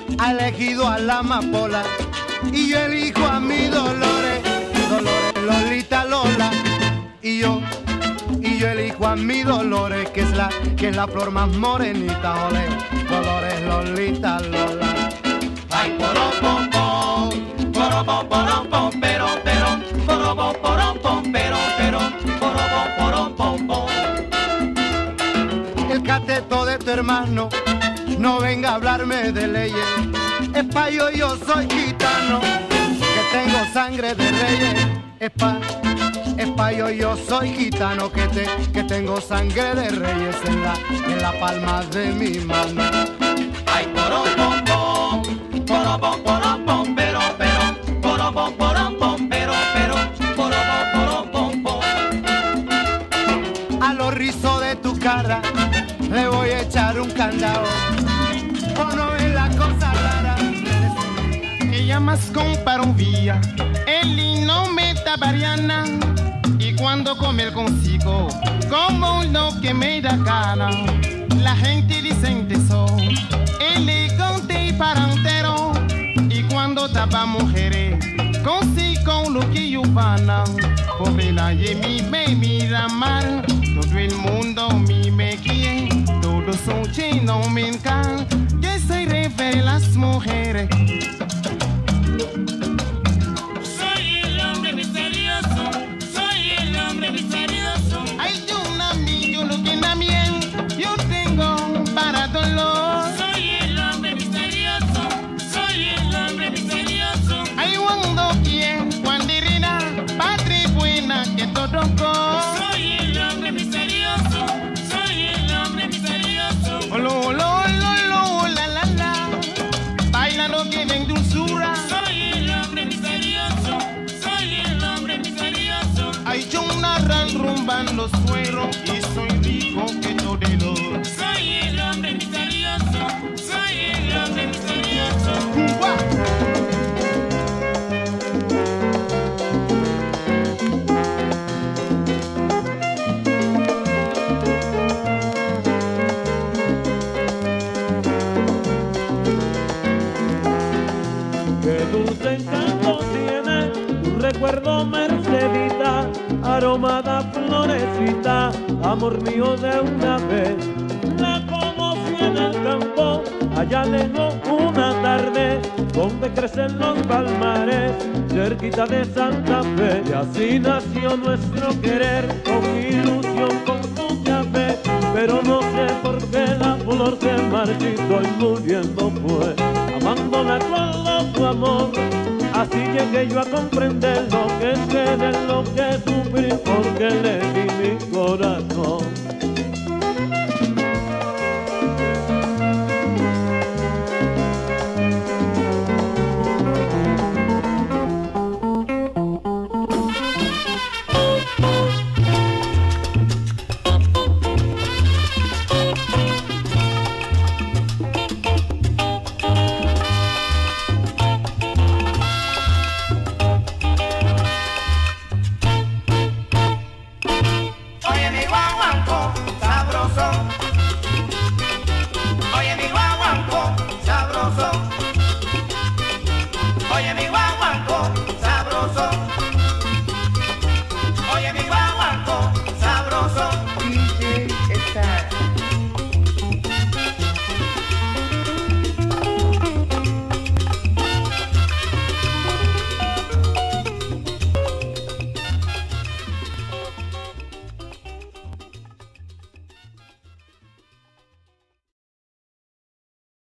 ha elegido a la amapola y yo elijo a mi Dolores, Dolores, Lolita, Lola. Y yo elijo a mi Dolores, que es la flor más morenita, ole, Dolores, Lolita, Lola. Ay, porom, pom, pero, porom, pom, pero, porom, pom. El cateto de tu hermano, no venga a hablarme de leyes. Es pa' yo soy gitano, que tengo sangre de reyes. Es pa' yo soy gitano, que tengo sangre de reyes en la palma de mi mano. Ay, porom, pom, pero, porom, pom, pero, porom, pom. A los rizos de tu cara le voy a echar un candado. O no es la cosa rara. Ella más compara un vía, el no meta variana. Y cuando come el consigo, como uno que me da gana. La gente decente son elegante y parantero. Y cuando tapa mujeres, consigo lo que yo van. Pobre nadie me mira mal. Todo el mundo me quiere. Todos son chinos, me encanta. Que se revelen las mujeres. Soy el hombre misterioso. Soy el hombre misterioso. Hay un amigo lo que también yo tengo para dolor. Soy el hombre misterioso. Soy el hombre misterioso. Hay cuando quien, cuando irina, patria buena que todo con. Soy el hombre misterioso. Soy el hombre misterioso. Lo, la, bailando que ven dulzura. Soy el hombre misterioso. Soy el hombre misterioso. Hay yo una ran rumban los sueros y soy rico que torero. Soy el hombre misterioso. Soy el hombre misterioso. Qué dulce encanto tiene tu recuerdo, Mercedita, aromada florecita, amor mío de una vez. La conocí en el campo, allá lejos una tarde, donde crecen los palmares, cerquita de Santa Fe. Y así nació nuestro querer, con ilusión, con tu café. Pero no sé por qué la flor se marchitó y muriendo fue, amándola con tu amor. Así llegué yo a comprender lo que es querer, lo que sufrí, porque le di mi corazón.